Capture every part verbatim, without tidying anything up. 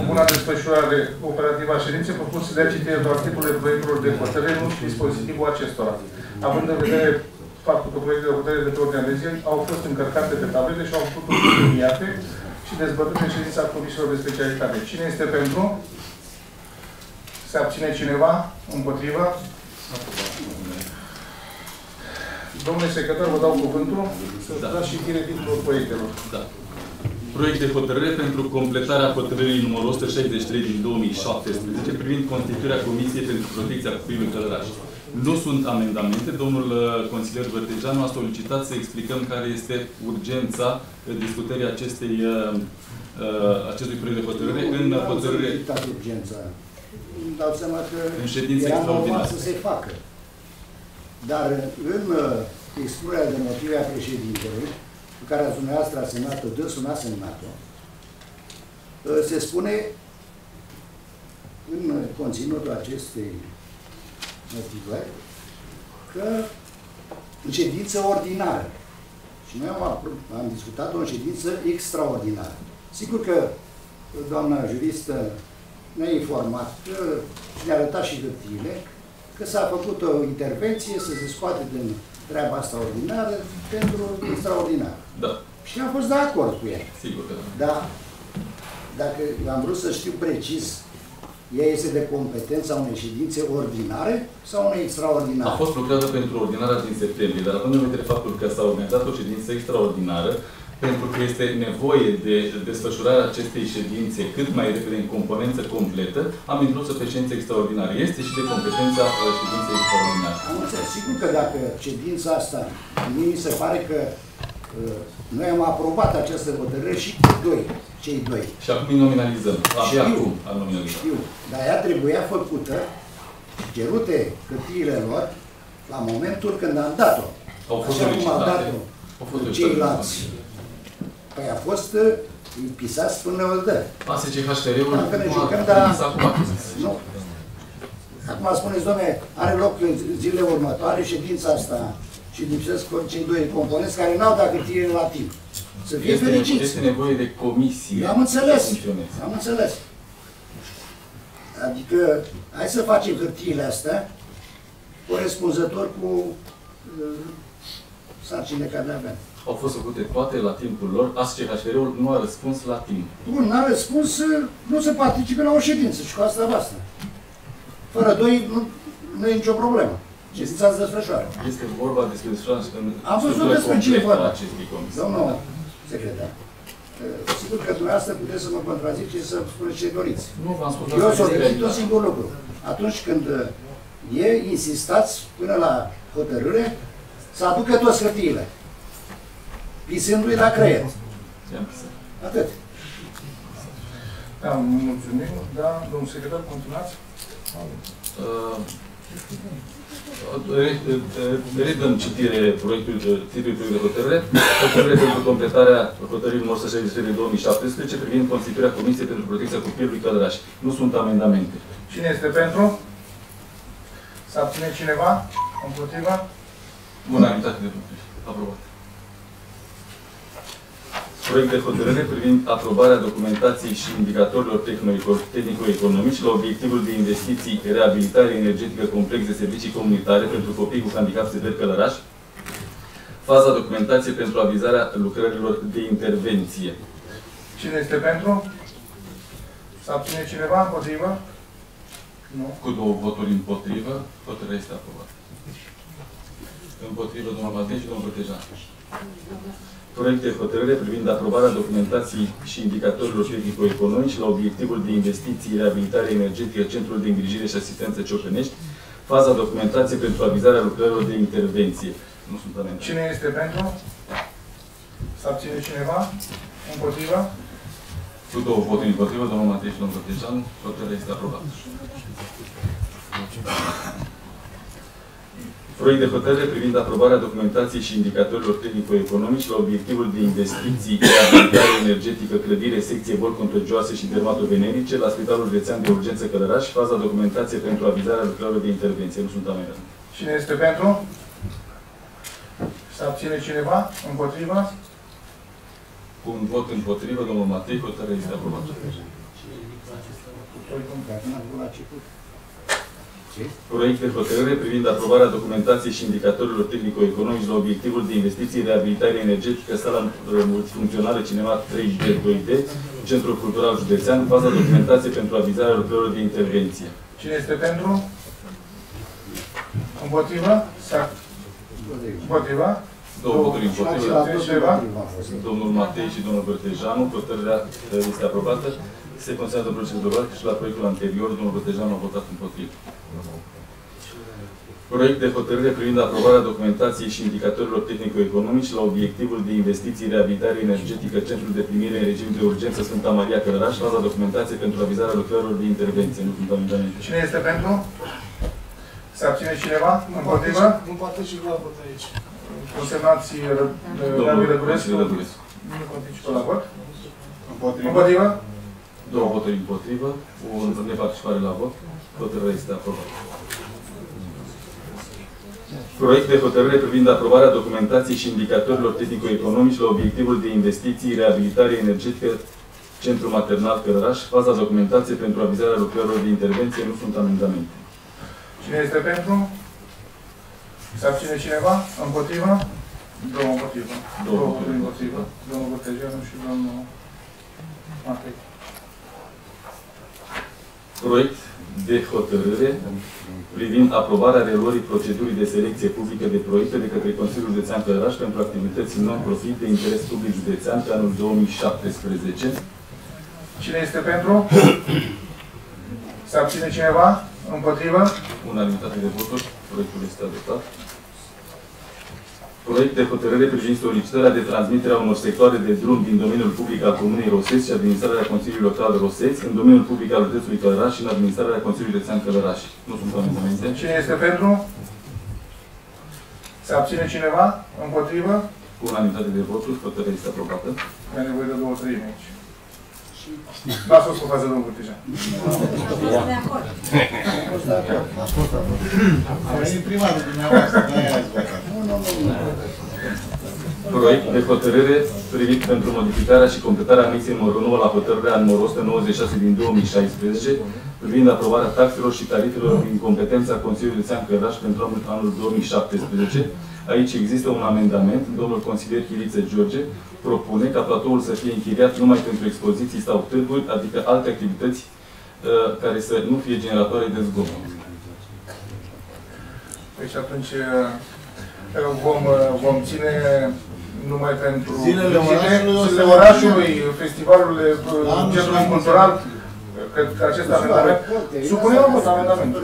buna desfășurare operativă a ședinței, propun să dea citire doar titlurile proiectelor de hotărâre, nu și dispozitivul acestora. Având în vedere faptul că proiectele de hotărâre de pe ordinea de zi au fost încărcate pe tablete și au fost încheiate și dezbătute în ședința comisiilor de specialitate. Cine este pentru? Se abține cineva? Împotrivă? Domnule secretar, vă dau cuvântul să da. dați și tire titlul proiectelor. Da. Proiect de hotărâre pentru completarea hotărârii numărul o sută șaizeci și trei din două mii șaptesprezece privind constituirea Comisiei pentru Protecția Copilului Călăraș. Nu sunt amendamente. Domnul consilier Vărtejanu a solicitat să explicăm care este urgența discutării acestei, acestui proiect de hotărâre în hotărâre. Urgența. Îmi dau seama că în ședință extraordinară să se facă. Dar în expunerea de motive a președintelui, pe care ați dumneavoastră a semnat-o, dânsul n-a semnat-o, se spune în conținutul acestei motive că în ședință ordinară. Și noi am, am discutat-o în ședință extraordinară. Sigur că doamna juristă ne-a informat că ne-a arătat și hârtiile, că s-a făcut o intervenție să se scoate din treaba asta ordinară pentru extraordinară. Da. Și am fost de acord cu ea. Sigur că da. Dar, dacă am vrut să știu precis, ea este de competența unei ședințe ordinare sau unei extraordinare? A fost lucrată pentru ordinarea din septembrie, dar având în vedere faptul că s-a organizat o ședință extraordinară, pentru că este nevoie de desfășurarea acestei ședințe cât mai repede în componență completă, am introdus pe ședință extraordinară. Este și de competența ședinței extraordinare. Am înțeles. Sigur că dacă ședința asta, mie mi se pare că uh, noi am aprobat această hotărâre și cu doi, cei doi. Și acum îi nominalizăm. Abia acum am nominalizat. Știu, dar ea trebuia făcută, cerute hârtiile lor, la momentul când am dat-o. Au fost așa cum am dat-o ceilalți. Păi a fost pisați până o dă. A S C H T R-ul Dacă ne jucăm, dar... Nu. Acum spuneți, doamne, are loc în zilele următoare ședința asta și lipsesc cei doi componenți care n-au dat hârtiile la timp. Să fie este fericiți. Este nevoie de comisie. Am înțeles. Am înțeles. Adică, hai să facem hârtiile astea corespunzător cu uh, sarcinile care le avem. Au fost făcute toate la timpul lor. A S C H R-ul nu a răspuns la timp. Bun, n-a răspuns, nu se participe la o ședință și cu asta basta. Fără doi nu, nu e nicio problemă. Ședința se desfășoară. Este vorba despre desfășoară în am văzut despre ce e vorba. comisii. Domnul secretar, sigur că dumneavoastră puteți să mă contraziceți să spuneți ce doriți. Nu v-am spus. Eu solicit un singur lucru. Atunci când e, insistați până la hotărâre să aducă toți hârtiile. Pisându-i la creier. Atât. Da, mulțumim. Da, domnul secretar, continuați. Uh, Redăm citire proiectului titlului de hotărâre. Hotărâre pentru completarea hotărârii numărul o sută șaizeci și trei din două mii șaptesprezece privind constituirea Comisiei pentru Protecția Copilului Călăraș. Nu sunt amendamente. Cine este pentru? S-a abține cineva? Împotriva? Unanimitate de voturi. Aprobat. Proiect de hotărâre privind aprobarea documentației și indicatorilor tehnico-economici la obiectivul de investiții, reabilitare energetică complex de servicii comunitare pentru copii cu handicap sever Călăraș. Faza documentației pentru avizarea lucrărilor de intervenție. Cine este pentru? S-a abține cineva? Împotrivă? Nu. Cu două voturi împotrivă, hotărârea este aprobată. Împotrivă, domnul Matei și domnul Vărtejanu. Proiect de hotărâre privind aprobarea documentației și indicatorilor tehnico-economici la obiectivul de investiții, reabilitare energetică, Centrul de Îngrijire și Asistență Ciocănești, faza documentației pentru avizarea lucrărilor de intervenție. Nu sunt amendamente. Cine este pentru? S-a abține cineva? Împotriva? Cu două voturi împotrivă, domnul Matei și domnul Vărtejanu, hotărârea este aprobată. Proiect de hotărâre privind aprobarea documentației și indicatorilor tehnico-economici la obiectivul de investiții, reabilitare energetică, clădire, secție boli contagioase și dermatovenerice la Spitalul Județean de Urgență Călăraș, faza documentației pentru avizarea lucrărilor de intervenție. Nu sunt amendamente. Cine este pentru? S-a abține cineva? Împotriva? Cu un vot împotrivă, domnul Matei, hotărârea este aprobată. Proiect de hotărâre privind aprobarea documentației și indicatorilor tehnico-economici la obiectivul de investiții, reabilitare energetică, sala multifuncțională Cinema trei D doi D, Centrul Cultural Județean, baza documentației pentru avizarea lucrărilor de intervenție. Cine este pentru? Împotrivă? Împotriva? Două voturi împotrivă. Domnul Matei și domnul Bărtejanu. Hotărârea este aprobată. Se consideră procedură și la proiectul anterior, domnul Bărtejanu a votat împotrivă. Proiect de hotărâre privind aprobarea documentației și indicatorilor tehnico-economici la obiectivul de investiții, reabilitare energetică, Centrul de primire în regim de urgență Sfânta Maria Călăraș, baza documentației pentru avizarea lucrărilor de intervenție. Nu sunt amendamente. Cine este pentru? Se abține cineva? Împotrivă? Nu poate și la vot aici. Consemnați Gabi Rădulescu. Nu participă la vot. Împotrivă? Două voturi împotrivă, o neparticipare la vot. Hotărârea este aprobată. Proiect de hotărâre privind aprobarea documentației și indicatorilor tehnico-economici la obiectivul de investiții, reabilitare energetică, Centru Maternal Călăraș, faza documentației pentru avizarea lucrărilor de intervenție. Nu sunt amendamente. Cine este pentru? Se abține cineva? Împotrivă? Două împotrivă. Două voturi împotrivă. Domnul Bărtejanu și domnul Matei. Proiect de hotărâre privind aprobarea reluării procedurii de selecție publică de proiecte de către Consiliul Județean Călăraș pentru activități non-profit de interes public județean pe anul două mii șaptesprezece. Cine este pentru? Se abține cineva? Împotrivă? Unanimitate de voturi. Proiectul este adoptat. Proiect de hotărâre privind solicitarea de transmitere a unor sectoare de drum din domeniul public al Comunei Roseți și administrarea Consiliului Local Roseți în domeniul public al județului Călăraș și în administrarea Consiliului Județean Călăraș. Nu sunt amendamente. Cine este pentru? Se abține cineva? Împotrivă? Cu unanimitate de voturi, hotărârea este aprobată. E nevoie de două treimi aici. Lasă-o să față domnul Bărtejanu. De acord. A venit prima de dumneavoastră, de-aia ați votat. Proiect de hotărâre privind pentru modificarea și completarea anexei numărul nouă la hotărârea numărul o sută nouăzeci și șase din două mii șaisprezece privind aprobarea taxelor și tarifelor din competența Consiliului Județean Călăraș pentru anul două mii șaptesprezece. Aici există un amendament. Domnul consilier Chiriță George propune ca platoul să fie închiriat numai pentru expoziții sau târguri, adică alte activități uh, care să nu fie generatoare de zgomot. Deci atunci vom, vom ține numai pentru Zilele orașului, zilele orașului, festivalurile, centrului cultural, cred că acest amendament. Supunem la vot amendamentul.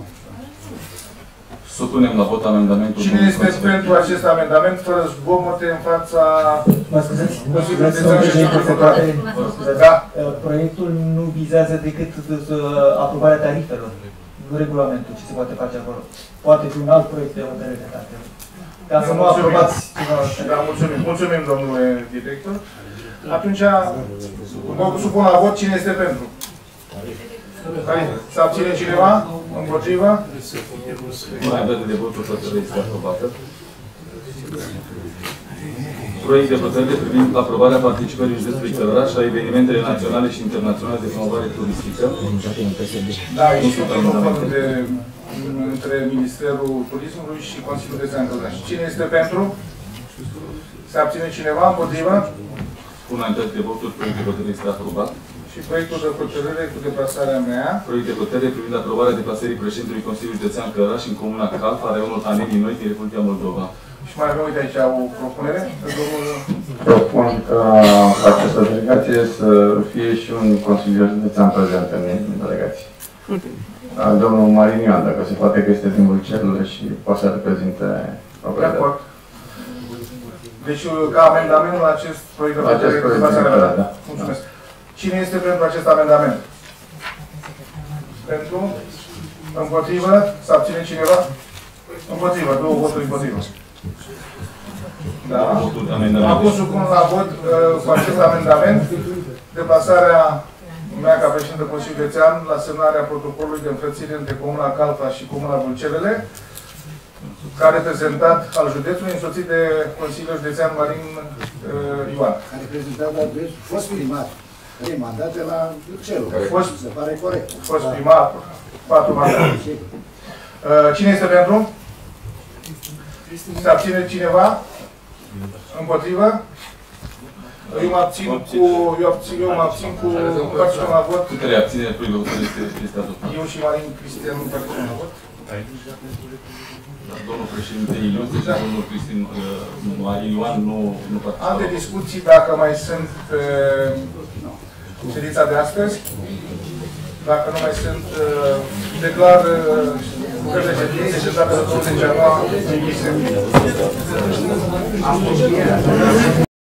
Supunem la vot amendamentul. Cine este pentru acest amendament, fără zgomote, în fața Mă scuzați, Consiliului vreau să vă Județean și Centrul Cultural? Da. Proiectul nu vizează decât aprobarea tarifelor, nu regulamentul, ce se poate face acolo. Poate fi un alt proiect de hotărâre, dacă... Ca să nu aprobați ceva. Da, mulțumim. Mulțumim, domnule director. Atunci, supun la vot cine este pentru. Să abține cineva? Împotriva? Unanimitate de voturi, hotărârea este aprobată. Proiect de hotărâre privind aprobarea participării județului Călăraș la evenimentele naționale și internaționale de promovare turistică. Da, aici este un acord de între Ministerul Turismului și Consiliul Județean Călăraș. Cine este pentru? Se abține cineva? Împotriva? Unanimitate de voturi, proiectul de hotărâre este aprobat. Și proiectul de hotărâre cu deplasarea mea. Proiect de hotărâre privind aprobarea deplasării președintelui Consiliului Județean Călăraș în Comuna Calfa, raionul Anenii Noi din Republica Moldova. Și mai avem, uite aici, o propunere. Domnul... Propun ca această delegație să fie și un consilier județean prezent în delegație. Domnul Marin Ioan, dacă se poate că este din Vulcerele și poate să reprezinte De acord. Deci, ca amendament la acest proiect de hotărâre cu deplasarea mea. Da. Mulțumesc. Cine este pentru acest amendament? Pentru? Împotrivă? Să abține cineva? Împotrivă. Două voturi împotrivă. Da. Acum supun la vot uh, cu acest amendament deplasarea mea ca președinte Consiliului Județean la semnarea protocolului de înfrățire între Comuna Calfa și Comuna Vulcerele, ca reprezentant al județului, însoțit de Consiliul Județean Marin uh, Ioan. Ca reprezentant al județului, fost primar. trei mandate la celul. Fost- Se pare corect. A fost primar, patru mandate. Uh, Cine este pentru? Se abține cineva? Împotrivă? Eu mă abțin cu... Eu, abțin, eu mă abțin cu... Nu participăm la vot. Cu care abținere proiectul de hotărâre este, este adoptat. Eu și Marin Cristian nu participăm la vot. Da, domnul președinte Iliuț și domnul Cristin uh, Ioan nu, nu participă. Alte discuții, dacă mai sunt pe ședința de astăzi. Dacă nu mai sunt, uh, declar lucrările ședințe și data de douăzeci ianuarie închise.